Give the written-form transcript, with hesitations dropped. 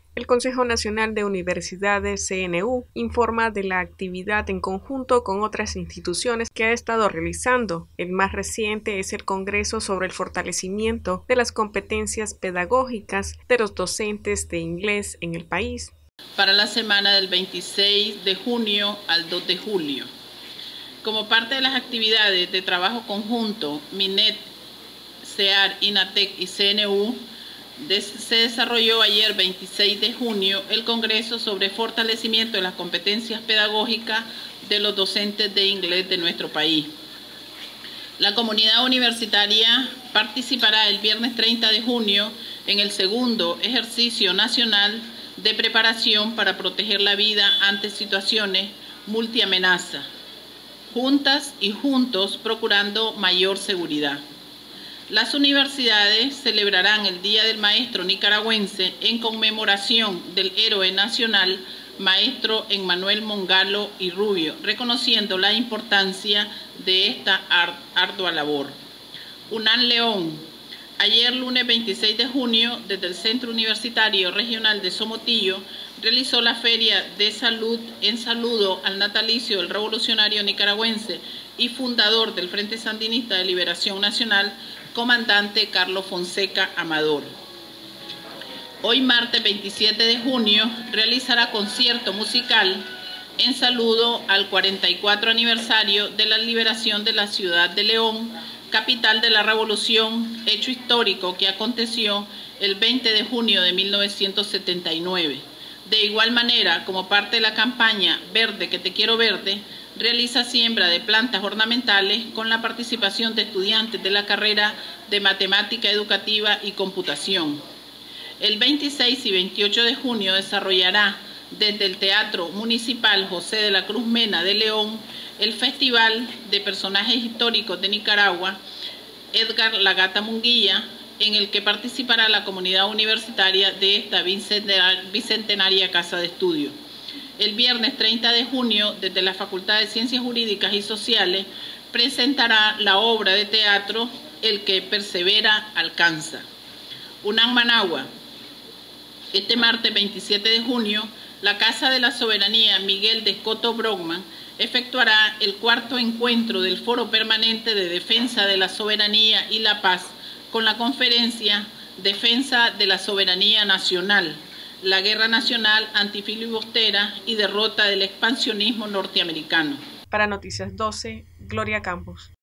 El Consejo Nacional de Universidades (CNU) informa de la actividad en conjunto con otras instituciones que ha estado realizando. El más reciente es el Congreso sobre el fortalecimiento de las competencias pedagógicas de los docentes de inglés en el país. Para la semana del 26 de junio al 2 de julio. Como parte de las actividades de trabajo conjunto, MINET, CEAR, INATEC y CNU, se desarrolló ayer 26 de junio el Congreso sobre fortalecimiento de las competencias pedagógicas de los docentes de inglés de nuestro país. La comunidad universitaria participará el viernes 30 de junio en el segundo ejercicio nacional de preparación para proteger la vida ante situaciones multiamenaza, juntas y juntos procurando mayor seguridad. Las universidades celebrarán el Día del Maestro Nicaragüense en conmemoración del héroe nacional, maestro Emmanuel Mongalo y Rubio, reconociendo la importancia de esta ardua labor. UNAM León. Ayer, lunes 26 de junio, desde el Centro Universitario Regional de Somotillo, realizó la Feria de Salud en saludo al natalicio del revolucionario nicaragüense y fundador del Frente Sandinista de Liberación Nacional, comandante Carlos Fonseca Amador. Hoy, martes 27 de junio, realizará concierto musical en saludo al 44 aniversario de la liberación de la ciudad de León, capital de la Revolución, hecho histórico que aconteció el 20 de junio de 1979. De igual manera, como parte de la campaña Verde que te quiero verde, realiza siembra de plantas ornamentales con la participación de estudiantes de la carrera de Matemática Educativa y Computación. El 26 y 28 de junio desarrollará desde el Teatro Municipal José de la Cruz Mena de León el Festival de Personajes Históricos de Nicaragua, Edgar La Gata Munguía, en el que participará la comunidad universitaria de esta bicentenaria Casa de Estudio. El viernes 30 de junio, desde la Facultad de Ciencias Jurídicas y Sociales, presentará la obra de teatro El que persevera alcanza. UNAM Managua. Este martes 27 de junio, la Casa de la Soberanía Miguel de Escoto Brockman efectuará el cuarto encuentro del Foro Permanente de Defensa de la Soberanía y la Paz con la conferencia Defensa de la Soberanía Nacional, la Guerra Nacional Antifilibustera y Derrota del Expansionismo Norteamericano. Para Noticias 12, Gloria Campos.